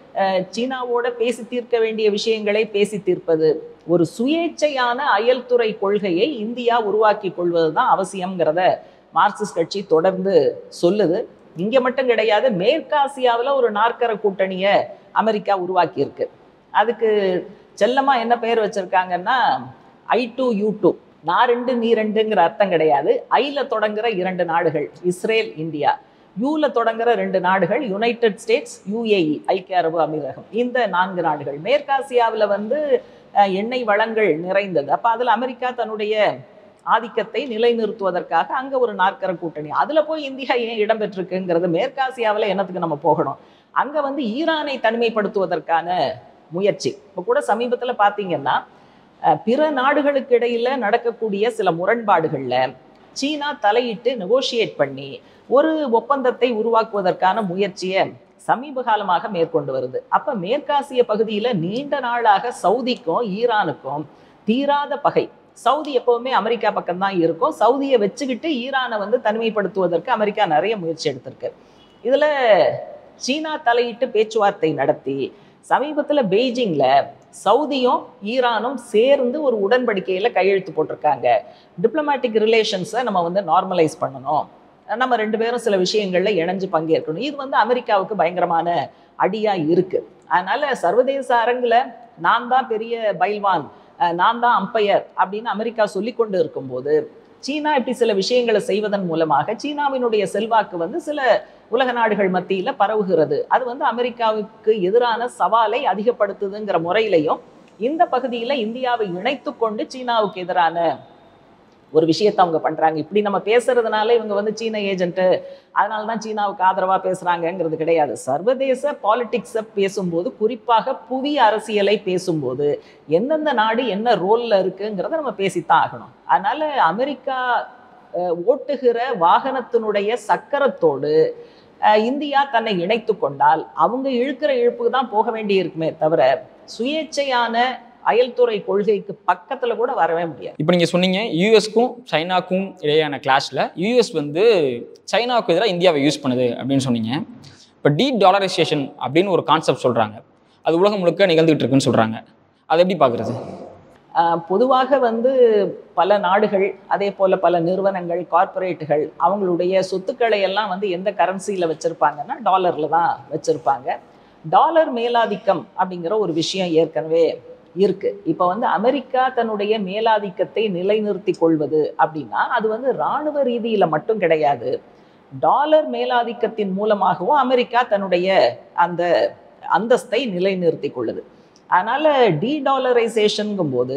சீனாவோட பேசி தீர்க்க வேண்டிய விஷயங்களை பேசி தீர்ப்பது, ஒரு சுயேட்சையான அயல்துறை கொள்கையை இந்தியா உருவாக்கி கொள்வது தான் அவசியம்ங்கிறத மார்க்சிஸ்ட் கட்சி தொடர்ந்து சொல்லுது. இங்க மட்டும் கிடையாது, மேற்காசியாவில் ஒரு நாற்கர கூட்டணியை அமெரிக்கா உருவாக்கி இருக்கு. அதுக்கு செல்லமா என்ன பெயர் வச்சிருக்காங்கன்னா ஐ டூ யூ டூ, நான் ரெண்டு நீ ரெண்டுங்கிற அர்த்தம் கிடையாது. ஐல தொடங்குற இரண்டு நாடுகள் இஸ்ரேல், இந்தியா. யூல தொடங்குற ரெண்டு நாடுகள் யுனைடெட் ஸ்டேட்ஸ், யுஏஇ, ஐக்கிய அரபு அமீரகம். இந்த நான்கு நாடுகள் மேற்காசியாவில் வந்து எண்ணெய் வளங்கள் நிறைந்தது. அப்ப அதுல அமெரிக்கா தன்னுடைய ஆதிக்கத்தை நிலைநிறுத்துவதற்காக அங்க ஒரு நாற்கர கூட்டணி, அதுல போய் இந்தியா ஏன் இடம்பெற்றிருக்குங்கிறது, மேற்காசியாவில் என்னத்துக்கு நம்ம போகணும்? அங்க வந்து ஈரானை தனிமைப்படுத்துவதற்கான முயற்சி. இப்போ கூட சமீபத்துல பாத்தீங்கன்னா பிற நாடுகளுக்கு இடையில நடக்கக்கூடிய சில முரண்பாடுகள்ல சீனா தலையிட்டு நெகோஷியேட் பண்ணி ஒரு ஒப்பந்தத்தை உருவாக்குவதற்கான முயற்சியை சமீப காலமாக மேற்கொண்டு வருது. அப்ப மேற்காசிய பகுதியில நீண்ட நாளாக சவுதிக்கும் ஈரானுக்கும் தீராத பகை. சவுதி எப்பவுமே அமெரிக்கா பக்கம்தான் இருக்கும். சவுதியை வச்சுக்கிட்டு ஈரானை வந்து தனிமைப்படுத்துவதற்கு அமெரிக்கா நிறைய முயற்சி எடுத்திருக்கு. இதுல சீனா தலையிட்டு பேச்சுவார்த்தை நடத்தி சமீபத்துல பெய்ஜிங்ல சவுதியும் ஈரானும் சேர்ந்து ஒரு உடன்படிக்கையில கையெழுத்து போட்டிருக்காங்க. டிப்ளமேட்டிக் ரிலேஷன்ஸை நம்ம வந்து நார்மலைஸ் பண்ணணும், நம்ம ரெண்டு பேரும் சில விஷயங்கள்ல இணைஞ்சு பங்கேற்கணும். இது வந்து அமெரிக்காவுக்கு பயங்கரமான அடியா இருக்கு. அதனால சர்வதேச அரங்குல நான் தான் பெரிய பைல்வான், நான் தான் அம்பையர் அப்படின்னு அமெரிக்கா சொல்லி கொண்டு இருக்கும்போது சீனா இப்படி சில விஷயங்களை செய்வதன் மூலமாக சீனாவினுடைய செல்வாக்கு வந்து சில உலக நாடுகள் மத்தியில பரவுகிறது. அது வந்து அமெரிக்காவுக்கு எதிரான சவாலை அதிகப்படுத்துதுங்கிற முறையிலையும் இந்த பகுதியில இந்தியாவை இணைத்து கொண்டு சீனாவுக்கு எதிரான ஒரு விஷயத்தை அவங்க பண்றாங்க. இப்படி நம்ம பேசுறதுனால இவங்க வந்து சீன ஏஜென்ட், அதனால தான் சீனாவுக்கு ஆதரவா பேசுறாங்கிறது கிடையாது. சர்வதேச பாலிடிக்ஸை பேசும்போது, குறிப்பாக புவி அரசியலை பேசும்போது எந்தெந்த நாடு என்ன ரோல்ல இருக்குங்கிறத நம்ம பேசித்தான் ஆகணும். அதனால அமெரிக்கா ஓட்டுகிற வாகனத்தினுடைய சக்கரத்தோடு இந்தியா தன்னை இணைத்து கொண்டால் அவங்க இழுக்கிற இழுப்புக்கு தான் போக வேண்டி இருக்குமே தவிர சுயேட்சையான அயல்துறை கொள்கைக்கு பக்கத்துல கூட வரவே முடியாது. இப்போ நீங்க சொன்னீங்க யூஎஸ்க்கும் சைனாக்கும் இடையான கிளாஷ்ல யூஎஸ் வந்து சைனாவுக்கு எதிராக இந்தியாவை யூஸ் பண்ணுது அப்படின்னு சொன்னீங்க. இப்போ டீ டாலரைசேஷன் அப்படின்னு ஒரு கான்செப்ட் சொல்றாங்க, அது உலகம் முழுக்க நிகழ்ந்துகிட்டு இருக்குன்னு சொல்றாங்க. அதை எப்படி பார்க்குறது? பொதுவாக வந்து பல நாடுகள், அதே போல பல நிறுவனங்கள், கார்பரேட்டுகள் அவங்களுடைய சொத்துக்களை எல்லாம் வந்து எந்த கரன்சியில் வச்சிருப்பாங்கன்னா டாலர்ல தான் வச்சிருப்பாங்க. டாலர் மேலாதிக்கம் அப்படிங்கிற ஒரு விஷயம் ஏற்கனவே இருக்கு. இப்போ வந்து அமெரிக்கா தன்னுடைய மேலாதிக்கத்தை நிலைநிறுத்தி கொள்வது அப்படின்னா அது வந்து இராணுவ ரீதியில மட்டும் கிடையாது, டாலர் மேலாதிக்கத்தின் மூலமாகவும் அமெரிக்கா தன்னுடைய அந்த அந்தஸ்தை நிலைநிறுத்தி கொள்ளுது. அதனால டீ டாலரைசேஷனுங்கும் போது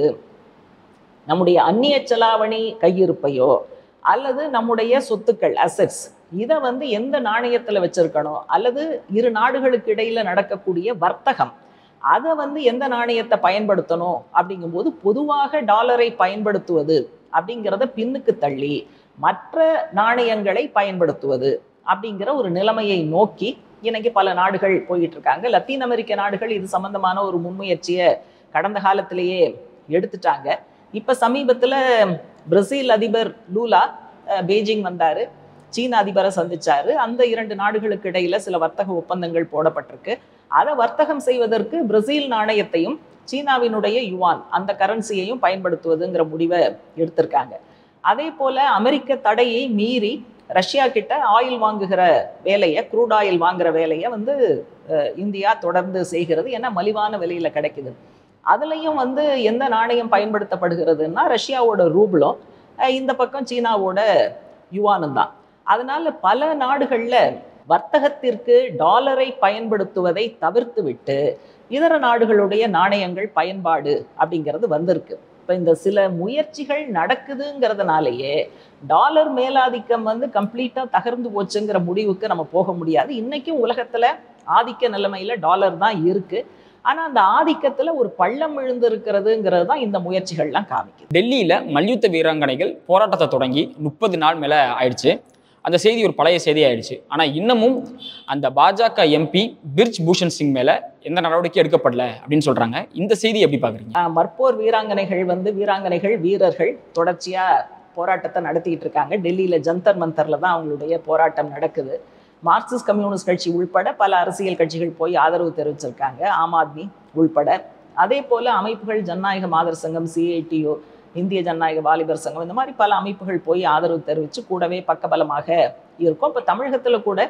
நம்முடைய அந்நிய செலாவணி கையிருப்பையோ அல்லது நம்முடைய சொத்துக்கள் அசெட்ஸ் இதை வந்து எந்த நாணயத்தில் வச்சிருக்கணும், அல்லது இரு நாடுகளுக்கு இடையில நடக்கக்கூடிய வர்த்தகம் அதை வந்து எந்த நாணயத்தை பயன்படுத்தணும் அப்படிங்கும்போது பொதுவாக டாலரை பயன்படுத்துவது அப்படிங்கிறத பின்னுக்கு தள்ளி மற்ற நாணயங்களை பயன்படுத்துவது அப்படிங்கிற ஒரு நிலைமையை நோக்கி இன்னைக்கு பல நாடுகள் போயிட்டு இருக்காங்க. லத்தீன் அமெரிக்க நாடுகள் இது சம்பந்தமான ஒரு முன்முயற்சியை கடந்த காலத்திலேயே எடுத்துட்டாங்க. இப்ப சமீபத்துல பிரேசில் அதிபர் லூலா பெய்ஜிங் வந்தாரு, சீன அதிபரை சந்திச்சாரு. அந்த இரண்டு நாடுகளுக்கு இடையில சில வர்த்தக ஒப்பந்தங்கள் போடப்பட்டிருக்கு. அதை வர்த்தகம் செய்வதற்கு பிரேசில் நாணயத்தையும் சீனாவினுடைய யுவான் அந்த கரன்சியையும் பயன்படுத்துவதுங்கிற முடிவை எடுத்திருக்காங்க. அதே போல அமெரிக்க தடையை மீறி ரஷ்யா கிட்ட ஆயில் வாங்குகிற வேலையை, க்ரூட் ஆயில் வாங்குற வேலையை வந்து இந்தியா தொடர்ந்து செய்கிறது. ஏன்னா மலிவான விலையில கிடைக்குது. அதுலயும் வந்து எந்த நாணயம் பயன்படுத்தப்படுகிறதுன்னா ரஷ்யாவோட ரூபிளும் இந்த பக்கம் சீனாவோட யுவானும் தான். அதனால பல நாடுகள்ல வர்த்தகத்திற்கு டாலரை பயன்படுத்துவதை தவிர்த்து விட்டு இதர நாடுகளுடைய நாணயங்கள் பயன்பாடு அப்படிங்கிறது வந்திருக்கு. இப்போ இந்த சில முயற்சிகள் நடக்குதுங்கிறதுனாலேயே டாலர் மேலாதிக்கம் வந்து கம்ப்ளீட்டா தகர்ந்து போச்சுங்கிற முடிவுக்கு நம்ம போக முடியாது. இன்னைக்கும் உலகத்துல ஆதிக்க நிலைமையில டாலர் தான் இருக்கு. ஆனா அந்த ஆதிக்கத்துல ஒரு பள்ளம் விழுந்து இருக்கிறதுங்கிறது தான் இந்த முயற்சிகள்லாம் காமிக்குது. டெல்லியில மல்யுத்த வீராங்கனைகள் போராட்டத்தை தொடங்கி முப்பது நாள் மேல ஆயிடுச்சு. அந்த செய்தி ஒரு பழைய செய்தி ஆயிடுச்சு. ஆனா இன்னமும் அந்த பாஜக எம்பி பிர்ஜ் பூஷன் சிங் மேல எந்த நடவடிக்கையும் எடுக்கப்படல அப்படின்னு சொல்றாங்க. இந்த செய்தி எப்படி பாக்குறீங்க? மற்போர் வீராங்கனைகள் வந்து வீராங்கனைகள் வீரர்கள் தொடர்ச்சியா போராட்டத்தை நடத்திட்டு இருக்காங்க. டெல்லியில ஜந்தர் மந்தர்ல தான் அவங்களுடைய போராட்டம் நடக்குது. மார்க்சிஸ்ட் கம்யூனிஸ்ட் கட்சி உள்பட பல அரசியல் கட்சிகள் போய் ஆதரவு தெரிவிச்சிருக்காங்க, ஆம் ஆத்மி உள்பட. அதே போல அமைப்புகள் ஜனநாயக மாதர் சங்கம், சிஐடியு, இந்திய ஜனநாயக வாலிபர் சங்கம், இந்த மாதிரி பல அமைப்புகள் போய் ஆதரவு தெரிவித்து கூடவே பக்கபலமாக இருக்கும். இப்போ தமிழகத்தில் கூட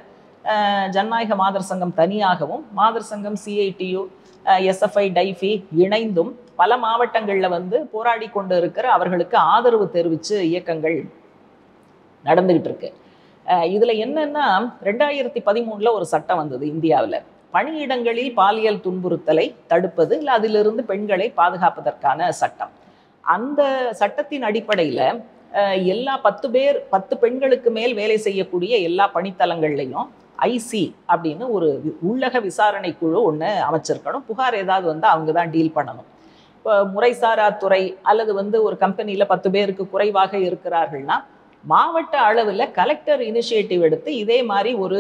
ஜனநாயக மாதர் சங்கம் தனியாகவும் மாதர் சங்கம், சிஐடியு, எஸ்எஃப்ஐ, டைஃபி இணைந்தும் பல மாவட்டங்களில் வந்து போராடி கொண்டு இருக்கிற அவர்களுக்கு ஆதரவு தெரிவித்து இயக்கங்கள் நடந்துகிட்டு இருக்கு. இதில் என்னன்னா ரெண்டாயிரத்தி பதிமூணுல ஒரு சட்டம் வந்தது இந்தியாவில், பணியிடங்களில் பாலியல் துன்புறுத்தலை தடுப்பது இல்லை அதிலிருந்து பெண்களை பாதுகாப்பதற்கான சட்டம். அந்த சட்டத்தின் அடிப்படையில் எல்லா பத்து பேர் பத்து பெண்களுக்கு மேல் வேலை செய்யக்கூடிய எல்லா பணித்தலங்கள்லையும் ஐசி அப்படின்னு ஒரு உள்ளக விசாரணை குழு ஒன்று அமைச்சிருக்கணும். புகார் ஏதாவது வந்து அவங்க தான் டீல் பண்ணணும். இப்போ முறைசாரா துறை அல்லது வந்து ஒரு கம்பெனியில் பத்து பேருக்கு குறைவாக இருக்கிறார்கள்னா மாவட்ட அளவில் கலெக்டர் இனிஷியேட்டிவ் எடுத்து இதே மாதிரி ஒரு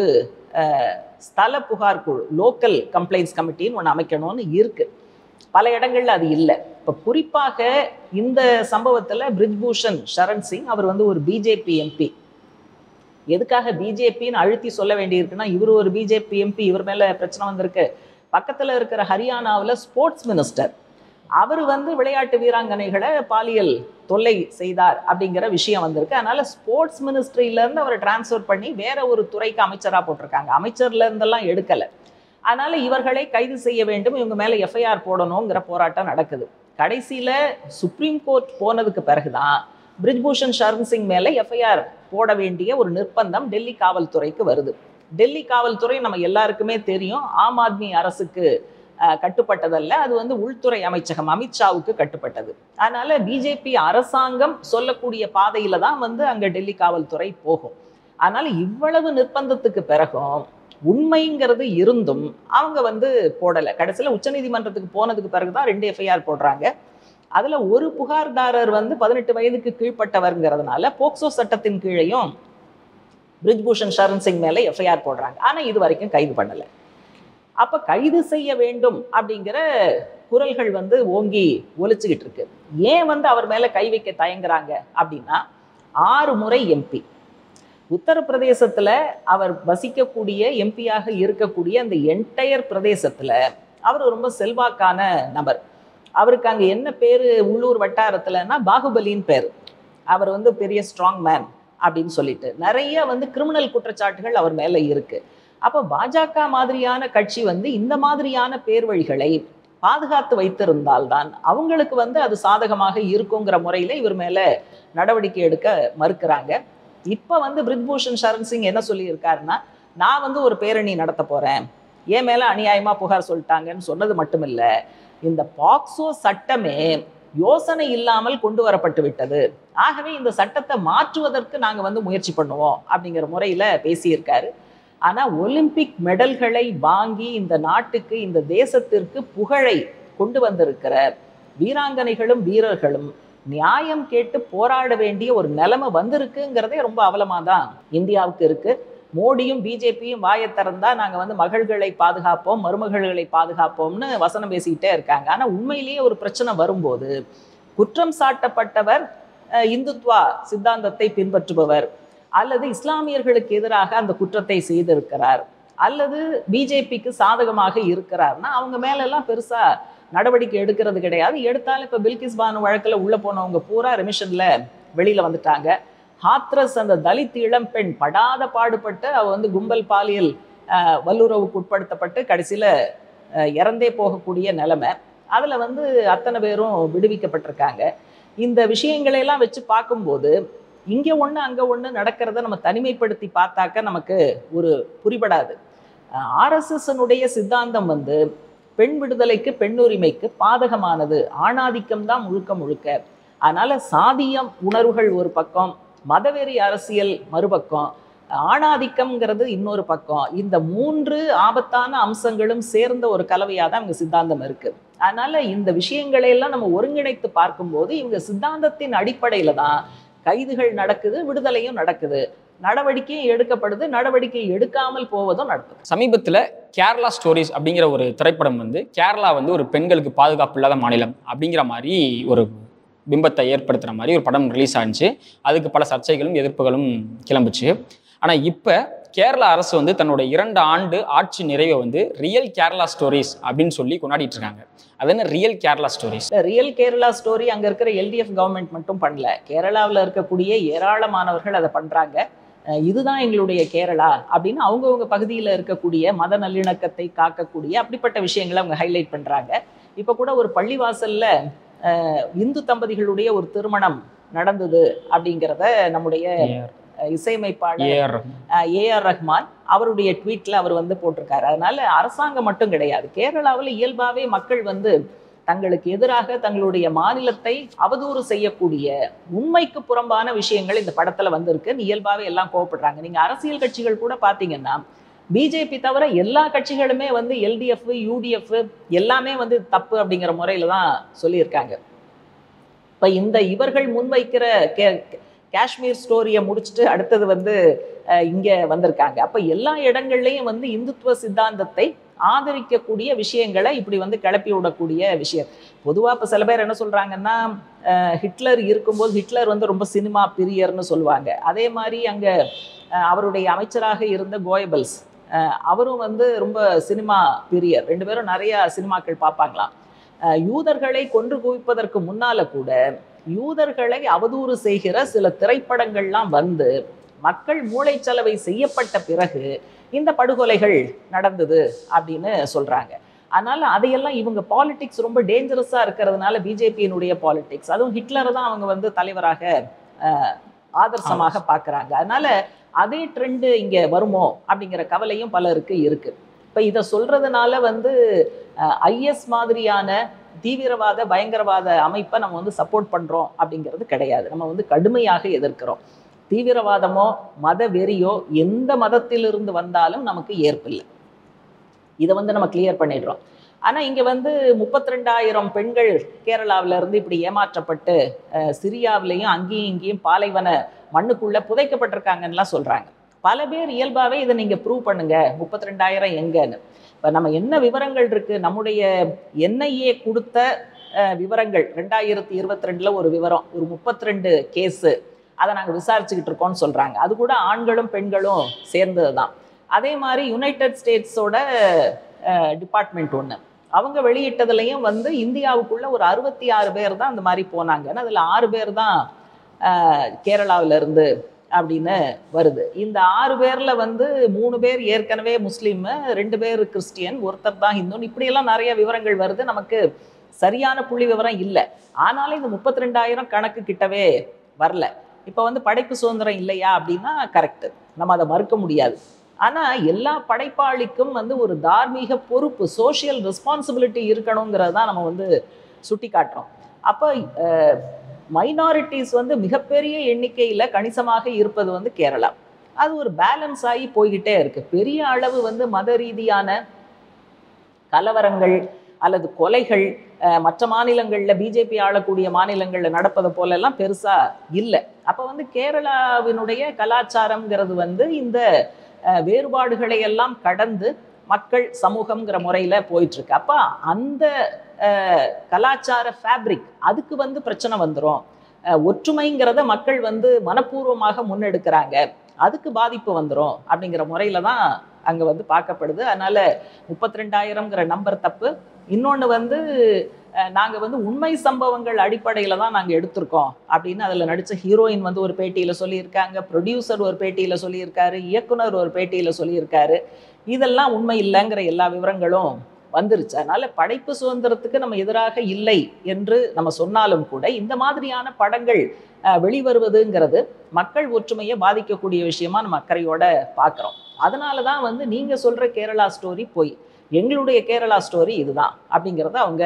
ஸ்தல புகார் குழு, லோக்கல் கம்ப்ளைண்ட்ஸ் கமிட்டின்னு ஒன்று அமைக்கணும்னு இருக்கு. பல இடங்கள்ல அது இல்லை. இப்போ குறிப்பாக இந்த சம்பவத்தில் பிரிஜ்பூஷன் சரண் சிங் அவர் வந்து ஒரு பிஜேபி எம்பி. எதுக்காக பிஜேபின்னு அழுத்தி சொல்ல வேண்டியிருக்குன்னா இவர் ஒரு பிஜேபி எம்பி, இவர் மேல பிரச்சனை வந்திருக்கு. பக்கத்தில் இருக்கிற ஹரியானாவில் ஸ்போர்ட்ஸ் மினிஸ்டர் அவர் வந்து விளையாட்டு வீராங்கனைகளை பாலியல் தொல்லை செய்தார் அப்படிங்கிற விஷயம் வந்திருக்கு. அதனால ஸ்போர்ட்ஸ் மினிஸ்ட்ரியிலேருந்து அவரை டிரான்ஸ்ஃபர் பண்ணி வேற ஒரு துறைக்கு அமைச்சராக போட்டிருக்காங்க. அமைச்சர்ல இருந்தெல்லாம் எடுக்கலை. அதனால இவர்களை கைது செய்ய வேண்டும், இவங்க மேலே எஃப்ஐஆர் போடணுங்கிற போராட்டம் நடக்குது. கடைசியில் சுப்ரீம் கோர்ட் போனதுக்கு பிறகுதான் பிரிஜ்பூஷன் சரண் சிங் மேலே எஃப்ஐஆர் போட வேண்டிய ஒரு நிர்பந்தம் டெல்லி காவல்துறைக்கு வருது. டெல்லி காவல்துறை நம்ம எல்லாருக்குமே தெரியும், ஆம் ஆத்மி அரசுக்கு கட்டுப்பட்டதல்ல, அது வந்து உள்துறை அமைச்சகம் அமித்ஷாவுக்கு கட்டுப்பட்டது. அதனால பிஜேபி அரசாங்கம் சொல்லக்கூடிய பாதையில தான் வந்து அங்க டெல்லி காவல்துறை போகும். அதனால இவ்வளவு நிர்பந்தத்துக்கு பிறகும் உண்மைங்கிறது இருந்தும் அவங்க வந்து போடலை. கடைசியில் உச்சநீதிமன்றத்துக்கு போனதுக்கு பிறகுதான் ரெண்டு எஃப்ஐஆர் போடுறாங்க. அதுல ஒரு புகார்தாரர் வந்து பதினெட்டு வயதுக்கு கீழ்பட்டவர்ங்கிறதுனால போக்சோ சட்டத்தின் கீழையும் பிரிஜ்பூஷன் சரண் சிங் மேல எஃப்ஐஆர் போடுறாங்க. ஆனா இது வரைக்கும் கைது பண்ணலை. அப்ப கைது செய்ய வேண்டும் அப்படிங்கிற குரல்கள் வந்து ஓங்கி ஒலிச்சுக்கிட்டு இருக்கு. ஏன் வந்து அவர் மேல கை வைக்க தயங்குறாங்க அப்படின்னா, ஆறு முறை எம்பி, உத்தரப்பிரதேசத்துல அவர் வசிக்கக்கூடிய எம்பியாக இருக்கக்கூடிய அந்த என்டையர் பிரதேசத்துல அவர் ரொம்ப செல்வாக்கான நபர். அவருக்கு அங்க என்ன பேரு உள்ளூர் வட்டாரத்துலன்னா பாகுபலின்னு பேரு. அவர் வந்து பெரிய ஸ்ட்ராங் மேன் அப்படின்னு சொல்லிட்டு நிறைய வந்து கிரிமினல் குற்றச்சாட்டுகள் அவர் மேல இருக்கு. அப்போ பாஜக மாதிரியான கட்சி வந்து இந்த மாதிரியான பேர்வழிகளை பாதுகாத்து வைத்திருந்தால்தான் அவங்களுக்கு வந்து அது சாதகமாக இருக்குங்கிற முறையில இவர் மேல நடவடிக்கை எடுக்க மறுக்கிறாங்க. இப்ப வந்து பிரிஜ்பூஷன் சரண் சிங் என்ன சொல்லி இருக்காருன்னா, நான் வந்து ஒரு பேரணி நடத்த போறேன், ஏன் மேல அநியாயமா புகார் சொல்லிட்டாங்கன்னு சொன்னது மட்டும் இல்ல, இந்த பாக்சோ சட்டமே யோசனை இல்லாமல் கொண்டு வரப்பட்டு விட்டது, ஆகவே இந்த சட்டத்தை மாற்றுவதற்கு நாங்க வந்து முயற்சி பண்ணுவோம் அப்படிங்கிற முறையில பேசியிருக்காரு. ஆனா ஒலிம்பிக் மெடல்களை வாங்கி இந்த நாட்டுக்கு இந்த தேசத்திற்கு புகழை கொண்டு வந்திருக்கிற வீராங்கனைகளும் வீரர்களும் நியாயம் கேட்டு போராட வேண்டிய ஒரு நிலைமை வந்திருக்குங்கிறதே ரொம்ப அவலமா தான் இந்தியாவுக்கு இருக்கு. மோடியும் பிஜேபியும் வாயை திறந்தா நாங்க வந்து மகள்களை பாதுகாப்போம், மருமகள்களை பாதுகாப்போம்னு வசனம் பேசிக்கிட்டே இருக்காங்க. ஆனா உண்மையிலேயே ஒரு பிரச்சனை வரும்போது குற்றம் சாட்டப்பட்டவர் இந்துத்வா சித்தாந்தத்தை பின்பற்றுபவர் அல்லது இஸ்லாமியர்களுக்கு எதிராக அந்த குற்றத்தை செய்திருக்கிறார் அல்லது பிஜேபிக்கு சாதகமாக இருக்கிறார்னா அவங்க மேலெல்லாம் பெருசா நடவடிக்கை எடுக்கிறது கிடையாது. எடுத்தாலும் இப்ப பில்கிஸ் பானு வழக்குல உள்ள போனவங்க பூரா ரெமிஷன்ல வெளியில வந்துட்டாங்க. ஹாத்ரஸ் அந்த தலித் இளம்பெண் படாத பாடுபட்டு அவ வந்து கும்பல் பாலியல் அஹ் வல்லுறவுக்கு உட்படுத்தப்பட்டு கடைசியில இறந்தே போகக்கூடிய நிலைமை. அதுல வந்து அத்தனை பேரும் விடுவிக்கப்பட்டிருக்காங்க. இந்த விஷயங்களையெல்லாம் வச்சு பார்க்கும்போது இங்க ஒண்ணு அங்க ஒண்ணு நடக்கிறத நம்ம தனிமைப்படுத்தி பார்த்தாக்க நமக்கு ஒரு புரிபடாது. ஆர்எஸ்எஸ்னுடைய சித்தாந்தம் வந்து பெண் விடுதலைக்கு பெண்ணுரிமைக்கு பாதகமானது, ஆணாதிக்கம் தான் முழுக்க முழுக்க. அதனால சாதியம் உணர்வுகள் ஒரு பக்கம், மதவெறி அரசியல் மறுபக்கம், ஆணாதிக்கம்ங்கிறது இன்னொரு பக்கம். இந்த மூன்று ஆபத்தான அம்சங்களும் சேர்ந்த ஒரு கலவையாக தான் இவங்க சித்தாந்தம் இருக்கு. அதனால இந்த விஷயங்களையெல்லாம் நம்ம ஒருங்கிணைத்து பார்க்கும்போது இவங்க சித்தாந்தத்தின் அடிப்படையில தான் கைதுகள் நடக்குது, விடுதலையும் நடக்குது, நடவடிக்கையும் எடுக்கப்படுது, நடவடிக்கை எடுக்காமல் போவதும் நடக்குது. சமீபத்தில் கேரளா ஸ்டோரிஸ் அப்படிங்கிற ஒரு திரைப்படம் வந்து கேரளா வந்து ஒரு பெண்களுக்கு பாதுகாப்பு இல்லாத மாநிலம் அப்படிங்கிற மாதிரி ஒரு பிம்பத்தை ஏற்படுத்துகிற மாதிரி ஒரு படம் ரிலீஸ் ஆனிச்சு. அதுக்கு பல சர்ச்சைகளும் எதிர்ப்புகளும் கிளம்புச்சு. ஆனால் இப்போ கேரளா அரசு வந்து தன்னோட இரண்டு ஆண்டு ஆட்சி நிறைவை வந்து ரியல் கேரளா ஸ்டோரிஸ் அப்படின்னு சொல்லி கொண்டாடிட்டு இருக்காங்க. அது என்ன real Kerala stories? Real Kerala story அங்கே இருக்கிற எல்டிஎஃப் கவர்மெண்ட் மட்டும் பண்ணல, கேரளாவில் இருக்கக்கூடிய ஏராளமானவர்கள் அதை பண்ணுறாங்க. இதுதான் எங்களுடைய கேரளா அப்படின்னு அவங்கவுங்க பகுதியில் இருக்கக்கூடிய மத நல்லிணக்கத்தை காக்கக்கூடிய அப்படிப்பட்ட விஷயங்களை அவங்க ஹைலைட் பண்ணுறாங்க. இப்போ கூட ஒரு பள்ளிவாசல்ல இந்து தம்பதிகளுடைய ஒரு திருமணம் நடந்தது அப்படிங்கிறத நம்முடைய இசையமைப்பாளர் ஏ ஆர் ரஹ்மான் அவருடைய ட்வீட்ல அவர் வந்து போட்டிருக்காரு. அதனால அரசாங்கம் மட்டும் கிடையாது, கேரளாவில் இயல்பாவே மக்கள் வந்து தங்களுக்கு எதிராக தங்களுடைய மாநிலத்தை அவதூறு செய்யக்கூடிய உண்மைக்கு புறம்பான விஷயங்கள் இந்த படத்துல வந்திருக்கு. இயல்பாவே எல்லாம் கோவப்படுறாங்க. நீங்க அரசியல் கட்சிகள் கூட பாத்தீங்கன்னா பிஜேபி தவிர எல்லா கட்சிகளுமே வந்து எல்டிஎஃப் யூடிஎஃப் எல்லாமே வந்து தப்பு அப்படிங்கிற முறையில தான் சொல்லியிருக்காங்க. இப்ப இந்த இவர்கள் முன்வைக்கிற கே காஷ்மீர் ஸ்டோரியை முடிச்சுட்டு அடுத்தது வந்து இங்க வந்திருக்காங்க. அப்ப எல்லா இடங்கள்லையும் வந்து இந்துத்துவ சித்தாந்தத்தை ஆதரிக்கக்கூடிய விஷயங்களை இப்படி வந்து கிளப்பி விடக்கூடிய விஷயம். பொதுவாக இப்போ சில பேர் என்ன சொல்றாங்கன்னா, ஹிட்லர் இருக்கும்போது ஹிட்லர் வந்து ரொம்ப சினிமா பிரியர்னு சொல்லுவாங்க. அதே மாதிரி அங்க அவருடைய அமைச்சராக இருந்த கோயபல்ஸ் அவரும் வந்து ரொம்ப சினிமா பிரியர். ரெண்டு பேரும் நிறைய சினிமாக்கள் பார்ப்பாங்களாம். யூதர்களை கொன்று குவிப்பதற்கு முன்னால கூட யூதர்களை அவதூறு செய்கிற சில திரைப்படங்கள்லாம் வந்து மக்கள் மூளைச்சலவை செய்யப்பட்ட பிறகு இந்த படுகொலைகள் நடந்தது அப்படின்னு சொல்றாங்க. அதனால அதையெல்லாம் இவங்க பாலிடிக்ஸ் ரொம்ப டேஞ்சரஸா இருக்கிறதுனால பிஜேபியினுடைய பாலிடிக்ஸ், அதுவும் ஹிட்லரை தான் அவங்க வந்து தலைவராக ஆதர்சமாக பார்க்குறாங்க. அதனால அதே ட்ரெண்டு இங்க வருமோ அப்படிங்கிற கவலையும் பலருக்கு இருக்கு. இப்போ இதை சொல்றதுனால வந்து ஐஎஸ் மாதிரியான தீவிரவாத பயங்கரவாத அமைப்பை நம்ம வந்து சப்போர்ட் பண்றோம் அப்படிங்கிறது கிடையாது. நம்ம வந்து கடுமையாக எதிர்க்கிறோம். தீவிரவாதமோ மத வெறியோ எந்த மதத்திலிருந்து வந்தாலும் நமக்கு ஏற்பில்லை. இதை வந்து நம்ம கிளியர் பண்ணிடுறோம். ஆனா இங்க வந்து முப்பத்தி ரெண்டாயிரம் பெண்கள் கேரளாவில இருந்து இப்படி ஏமாற்றப்பட்டு சிரியாவிலையும் அங்கேயும் இங்கேயும் பாலைவன மண்ணுக்குள்ள புதைக்கப்பட்டிருக்காங்கன்னுலாம் சொல்றாங்க. பல பேர் இயல்பாவே இதை நீங்க ப்ரூவ் பண்ணுங்க, முப்பத்தி ரெண்டாயிரம் எங்கன்னு. இப்ப நம்ம என்ன விவரங்கள் இருக்கு, நம்முடைய என்ஐஏ கொடுத்த விவரங்கள் ரெண்டாயிரத்தி இருபத்தி ரெண்டுல ஒரு விவரம், ஒரு முப்பத்தி ரெண்டு கேஸு அதை நாங்கள் விசாரிச்சுக்கிட்டு இருக்கோம்னு சொல்றாங்க. அது கூட ஆண்களும் பெண்களும் சேர்ந்தது தான். அதே மாதிரி யுனைடெட் ஸ்டேட்ஸோட டிபார்ட்மெண்ட் ஒன்று அவங்க வெளியிட்டதுலையும் வந்து இந்தியாவுக்குள்ள ஒரு அறுபத்தி ஆறு பேர் தான் அந்த மாதிரி போனாங்கன்னு, அதில் ஆறு பேர் தான் கேரளாவில இருந்து அப்படின்னு வருது. இந்த ஆறு பேர்ல வந்து மூணு பேர் ஏற்கனவே முஸ்லீம், ரெண்டு பேர் கிறிஸ்டியன், ஒருத்தர் தான் ஹிந்துன்னு, இப்படியெல்லாம் நிறைய விவரங்கள் வருது. நமக்கு சரியான புள்ளி விவரம் இல்லை. ஆனாலும் இந்த முப்பத்தி ரெண்டாயிரம் கணக்கு கிட்டவே வரல. இப்போ வந்து படைப்பு சுதந்திரம் இல்லையா அப்படின்னா கரெக்டு, நம்ம அதை மறுக்க முடியாது. ஆனால் எல்லா படைப்பாளிக்கும் வந்து ஒரு தார்மீக பொறுப்பு, சோஷியல் ரெஸ்பான்சிபிலிட்டி இருக்கணுங்கிறது தான் நம்ம வந்து சுட்டி காட்டுறோம். அப்போ மைனாரிட்டிஸ் வந்து மிகப்பெரிய எண்ணிக்கையில் கணிசமாக இருப்பது வந்து கேரளா. அது ஒரு பேலன்ஸ் ஆகி போய்கிட்டே இருக்கு. பெரிய அளவு வந்து மத ரீதியான கலவரங்கள் அல்லது கொலைகள் மற்ற மாநிலங்களில் பிஜேபி ஆளக்கூடிய மாநிலங்களில் நடப்பதை போலெல்லாம் பெருசா இல்லை. அப்போ வந்து கேரளாவினுடைய கலாச்சாரம்ங்கிறது வந்து இந்த வேறுபாடுகளை எல்லாம் கடந்து மக்கள் சமூகம்ங்கிற முறையில போயிட்டு இருக்கு. அப்ப அந்த கலாச்சார ஃபேப்ரிக் அதுக்கு வந்து பிரச்சனை வந்துடும். ஒற்றுமைங்கிறத மக்கள் வந்து மனப்பூர்வமாக முன்னெடுக்கிறாங்க, அதுக்கு பாதிப்பு வந்துடும் அப்படிங்கிற முறையில தான் அங்க வந்து பார்க்கப்படுது. அதனால முப்பத்தி ரெண்டாயிரம்ங்கிற நம்பர் தப்பு. இன்னொன்று வந்து நாங்கள் வந்து உண்மை சம்பவங்கள் அடிப்படையில் தான் நாங்கள் எடுத்திருக்கோம் அப்படின்னு அதில் நடித்த ஹீரோயின் வந்து ஒரு பேட்டியில் சொல்லியிருக்காங்க, ப்ரொடியூசர் ஒரு பேட்டியில் சொல்லியிருக்காரு, இயக்குனர் ஒரு பேட்டியில் சொல்லியிருக்காரு. இதெல்லாம் உண்மை இல்லைங்கிற எல்லா விவரங்களும் வந்துருச்சு. அதனால படைப்பு சுதந்திரத்துக்கு நம்ம எதிராக இல்லை என்று நம்ம சொன்னாலும் கூட இந்த மாதிரியான படங்கள் வெளிவருவதுங்கிறது மக்கள் ஒற்றுமையை பாதிக்கக்கூடிய விஷயமா நம்ம அக்கறையோட பார்க்குறோம். அதனால தான் வந்து நீங்கள் சொல்கிற கேரளா ஸ்டோரி போய் எங்களுடைய கேரளா ஸ்டோரி இதுதான் அப்படிங்கிறத அவங்க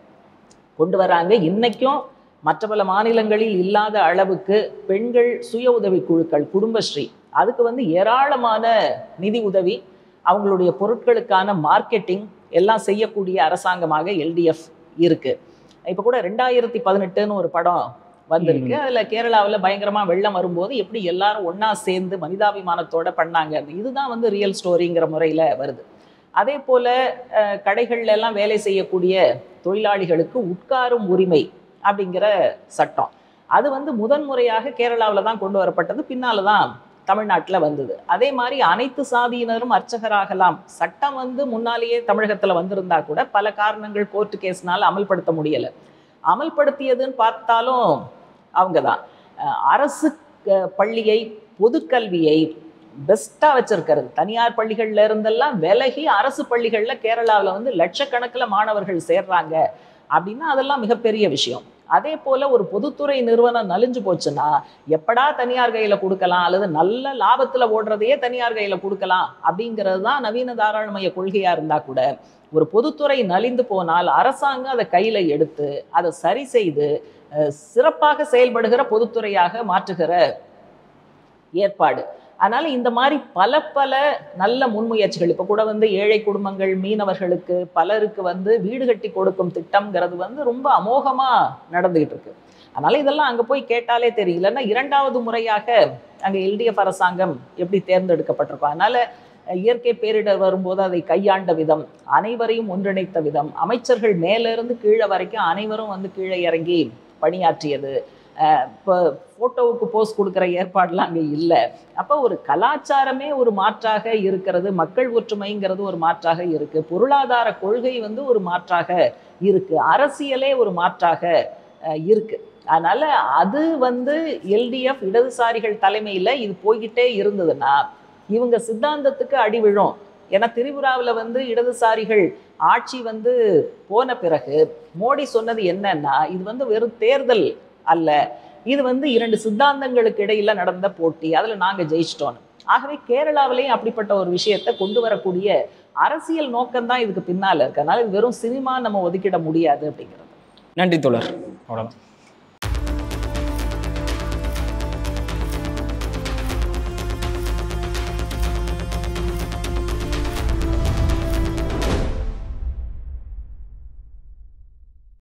கொண்டு வராங்க. இன்னைக்கும் மற்ற பல மாநிலங்களில் இல்லாத அளவுக்கு பெண்கள் சுய உதவி குழுக்கள், குடும்பஸ்ரீ, அதுக்கு வந்து ஏராளமான நிதி உதவி, அவங்களுடைய பொருட்களுக்கான மார்க்கெட்டிங் எல்லாம் செய்யக்கூடிய அரசாங்கமாக எல்டிஎஃப் இருக்கு. இப்போ கூட ரெண்டாயிரத்தி பதினெட்டுன்னு ஒரு படம் வந்திருக்கு. அதில் கேரளாவில் பயங்கரமாக வெள்ளம் வரும்போது எப்படி எல்லாரும் ஒன்றா சேர்ந்து மனிதாபிமானத்தோட பண்ணாங்க, இதுதான் வந்து ரியல் ஸ்டோரிங்கிற முறையில் வருது. அதே போல் கடைகள்ல எல்லாம் வேலை செய்யக்கூடிய தொழிலாளிகளுக்கு உட்காரும் உரிமை அப்படிங்கிற சட்டம் அது வந்து முதன்முறையாக கேரளாவில் தான் கொண்டு வரப்பட்டது, பின்னால தான் தமிழ்நாட்டில் வந்தது. அதே மாதிரி அனைத்து சாதியினரும் அர்ச்சகராகலாம் சட்டம் வந்து முன்னாலேயே தமிழகத்தில் வந்திருந்தா கூட பல காரணங்கள் கோர்ட்டு கேஸ்னால அமல்படுத்த முடியலை. அமல்படுத்தியதுன்னு பார்த்தாலும் அவங்க தான். அரசு பள்ளியை, பொதுக்கல்வியை பெஸ்ட்டாக வச்சிருக்கிறது. தனியார் பள்ளிகள்ல இருந்தெல்லாம் விலகி அரசு பள்ளிகளில் கேரளாவில் வந்து லட்சக்கணக்கில் மாணவர்கள் சேர்றாங்க அப்படின்னா அதெல்லாம் மிகப்பெரிய விஷயம். அதே போல ஒரு பொதுத்துறை நிறுவனம் நலிஞ்சு போச்சுன்னா எப்படா தனியார் கையில் கொடுக்கலாம் அல்லது நல்ல லாபத்தில் ஓடுறதையே தனியார் கையில் கொடுக்கலாம் அப்படிங்கிறது தான் நவீன தாராளமய கொள்கையாக இருந்தால் கூட ஒரு பொதுத்துறை நலிந்து போனால் அரசாங்கம் அதை கையில் எடுத்து அதை சரி செய்து சிறப்பாக செயல்படுகிற பொதுத்துறையாக மாற்றுகிற ஏற்பாடு. அதனால இந்த மாதிரி பல பல நல்ல முன்முயற்சிகள் இப்போ கூட வந்து ஏழை குடும்பங்கள், மீனவர்களுக்கு பலருக்கு வந்து வீடு கட்டி கொடுக்கும் திட்டம்ங்கிறது வந்து ரொம்ப அமோகமா நடந்துகிட்டு இருக்கு. அதனால இதெல்லாம் அங்க போய் கேட்டாலே தெரியலன்னா இரண்டாவது முறையாக அங்க எல்டிஎஃப் அரசாங்கம் எப்படி தேர்ந்தெடுக்கப்பட்டிருக்கும். அதனால இயற்கை பேரிடர் வரும்போது அதை கையாண்ட விதம், அனைவரையும் ஒன்றிணைத்த விதம், அமைச்சர்கள் மேலிருந்து கீழே வரைக்கும் அனைவரும் வந்து கீழே இறங்கி பணியாற்றியது, இப்போ ஃபோட்டோவுக்கு போஸ் கொடுக்குற ஏற்பாடுலாம் அங்கே இல்லை. அப்போ ஒரு கலாச்சாரமே ஒரு மாற்றாக இருக்கிறது, மக்கள் ஒற்றுமைங்கிறது ஒரு மாற்றாக இருக்கு, பொருளாதார கொள்கை வந்து ஒரு மாற்றாக இருக்கு, அரசியலே ஒரு மாற்றாக இருக்கு. அதனால அது வந்து எல்டிஎஃப் இடதுசாரிகள் தலைமையில் இது போய்கிட்டே இருந்ததுன்னா இவங்க சித்தாந்தத்துக்கு அடி விழும். ஏன்னா திரிபுராவில் வந்து இடதுசாரிகள் ஆட்சி வந்து போன பிறகு மோடி சொன்னது என்னன்னா இது வந்து வெறும் தேர்தல் அல்ல, இது வந்து இரண்டு சித்தாந்தங்களுக்கு இடையில நடந்த போட்டி, அதில் நாங்கள் ஜெயிச்சிட்டோம். ஆகவே கேரளாவிலையும் அப்படிப்பட்ட ஒரு விஷயத்தை கொண்டு வரக்கூடிய அரசியல் நோக்கம்தான் இதுக்கு பின்னால் இருக்கு. அதனால இது வெறும் சினிமா நம்ம ஒதுக்கிட முடியாது அப்படிங்கிறது. நன்றி தோழர். அவ்வளோதான்.